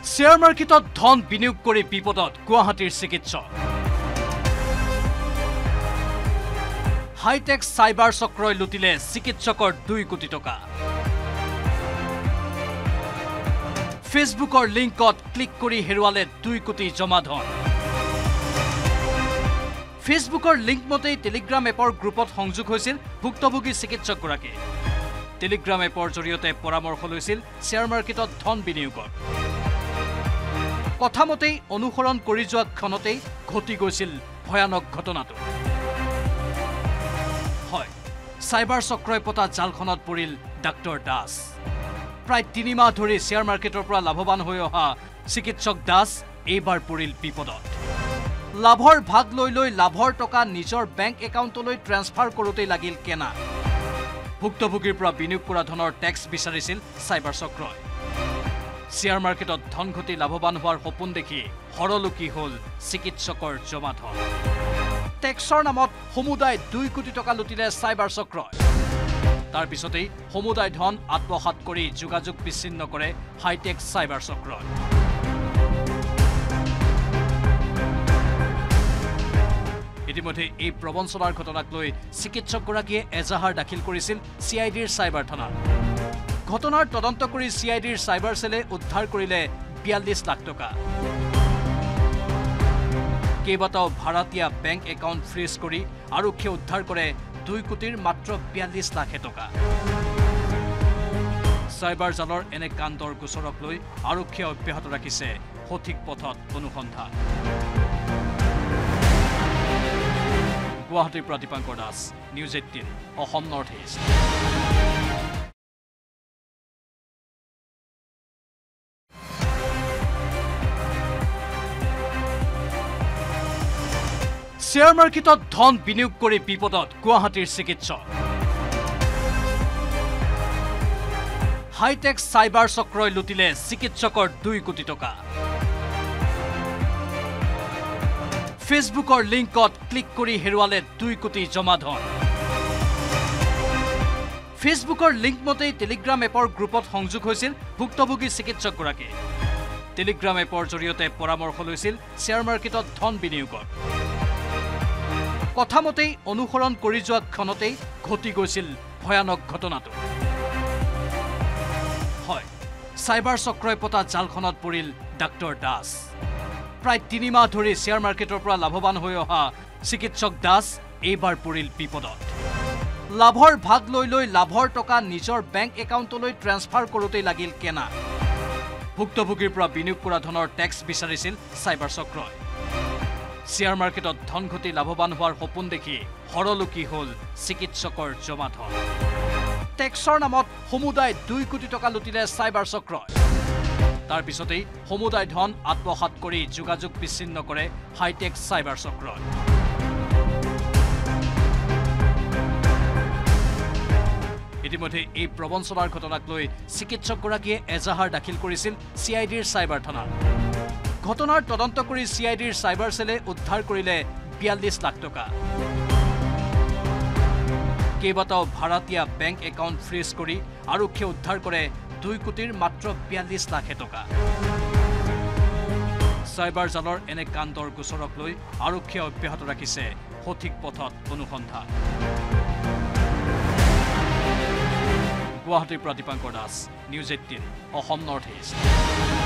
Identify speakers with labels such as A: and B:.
A: share মাৰ্কেটত ধন বিনিয়োগ কৰি বিপদত গুৱাহাটীৰ চিকিৎসক হাইটেক চাইবাৰ চক্ৰই লুটিলে চিকিৎসকৰ 2 কোটি টকা ফেচবুকৰ লিংকত ক্লিক কৰি হেৰুৱালে 2 কোটি জমা ধন ফেচবুকৰ লিংক মতে টেলিগ্ৰাম এপৰ গ্ৰুপত সংযোগ হৈছিল ভুক্তভোগী চিকিৎসকগৰাকী টেলিগ্ৰাম এপৰ জৰিয়তে পৰামৰ্শ লৈছিল শ্বেয়াৰ মাৰ্কেটত ধন বিনিয়োগৰ কথামতেই অনুসৰণ কৰি যোৱা ক্ষণতেই ঘটি গৈছিল ভয়ানক ঘটনাটো হয় সাইবাৰ চক্ৰই পতা জালখনত পৰিল ডাক্তৰ দাস প্ৰায় 3 মাহ ধৰি শ্বেয়াৰ মাৰ্কেটৰ পৰা লাভৱান হৈ অহা চিকিৎসক দাস এইবাৰ পৰিল বিপদত লাভৰ ভাগ লৈ লাভৰ টকা নিজৰ বেংক একাউণ্টলৈ ট্ৰান্সফাৰ কৰোঁতে লাগিল কেনা ভুক্তভোগীৰ পৰা বিনিয়োগ কৰা ধনৰ টেক্স বিচাৰিছিল সাইবাৰ চক্ৰই শ্বেয়াৰ মাৰ্কেটত ধন ঘটি লাভৱান হোৱাৰ সপোন দেখি হৰলুকি হল চিকিৎসকৰ জমা ধন টেক্সৰ নামত সমুদায় 2 কোটি টকা লুটিলে সাইবাৰ চক্ৰই তাৰ পিছতেই সমুদায় ধন আত্মসাৎ কৰি যোগাযোগ বিচ্ছিন্ন কৰে হাইটেক চাইবাৰ চক্ৰই ইতিমধ্যে এই প্ৰবঞ্চনাৰ ঘটনাক লৈ চিকিৎসকগৰাকীয়ে এজাহাৰ দাখিল কৰিছিল CIDৰ চাইবাৰ থানাত ঘটনাৰ তদন্ত কৰি CIDৰ চাইবাৰ সেলে উদ্ধাৰ কৰিলে 42 লাখ টকা কেইবাটাও ভাড়াতীয়া বেংক একাউণ্ট ফ্ৰিজ কৰি আৰক্ষীয়ে উদ্ধাৰ কৰে 2 কোটিৰ মাত্ৰ 42 লাখ টকা চাইবাৰ জালৰ এনে কাণ্ডৰ গোচৰক লৈ আৰক্ষীয়ে অব্যাহত ৰাখিছে সঠিক পথত অনুসন্ধান গুৱাহাটীৰ প্ৰতিপাংকৰ Das news 18 Assam north east share মাৰ্কেটত ধন বিনিয়োগ কৰি বিপদত গুৱাহাটীৰ চিকিৎসক হাইটেক চাইবাৰ চক্ৰই লুটিলে চিকিৎসকৰ 2 কোটি টকা ফেচবুকৰ লিংকত ক্লিক কৰি হেৰুৱালে 2 কোটি জমা ধন ফেচবুকৰ লিংক মতে টেলিগ্ৰাম এপৰ গ্ৰুপত সংযোগ হৈছিল ভুক্তভোগী চিকিৎসকগৰাকী টেলিগ্ৰাম এপৰ জৰিয়তে পৰামৰ্শ লৈছিল শ্বেয়াৰ মাৰ্কেটত ধন বিনিয়োগৰ কথামতেই অনুসৰণ কৰি যোৱা ক্ষণতেই ঘটি গৈছিল ভয়ানক ঘটনাটো হয় সাইবাৰ চক্ৰই পতা জালখনত পৰিল ডাক্তৰ দাস প্ৰায় 3 মাহ ধৰি শ্বেয়াৰ মাৰ্কেটৰ পৰা লাভৱান হৈ অহা চিকিৎসক দাস এইবাৰ পৰিল বিপদত লাভৰ ভাগ লৈ লাভৰ টকা নিজৰ বেংক একাউণ্টলৈ ট্ৰান্সফাৰ কৰোঁতে লাগিল কেনা ভুক্তভোগীৰ পৰা বিনিয়োগ কৰা ধনৰ টেক্স বিচাৰিছিল সাইবাৰ চক্ৰই শ্বেয়াৰ মাৰ্কেটত ধন ঘটি লাভৱান হোৱাৰ সপোন দেখি হৰলুকি হল চিকিৎসকৰ জমা ধন টেক্সৰ নামত সমুদায় 2 কোটি টকা লুটিলে সাইবাৰ চক্ৰই তাৰ পিছতেই সমুদায় ধন আত্মসাৎ কৰি যোগাযোগ বিচ্ছিন্ন কৰে হাইটেক চাইবাৰ চক্ৰই ইতিমধ্যে এই প্ৰবঞ্চনাৰ ঘটনাক লৈ চিকিৎসকগৰাকীয়ে এজাহাৰ দাখিল কৰিছিল CIDৰ চাইবাৰ থানাত ঘটনাৰ তদন্ত কৰি CIDৰ চাইবাৰ সেলে উদ্ধাৰ কৰিলে 42 লাখ টকা কেইবাটাও ভাড়াতীয়া বেংক একাউণ্ট ফ্ৰিজ কৰি আৰক্ষীয়ে উদ্ধাৰ কৰে 2 কোটিৰ মাত্ৰ 42 লাখ টকা চাইবাৰ জালৰ এনে কাণ্ডৰ গোচৰক লৈ আৰক্ষীয়ে অব্যাহত ৰাখিছে সঠিক পথত অনুসন্ধান গুৱাহাটীৰ প্ৰতিপাংকৰ Das news 18 Assam north east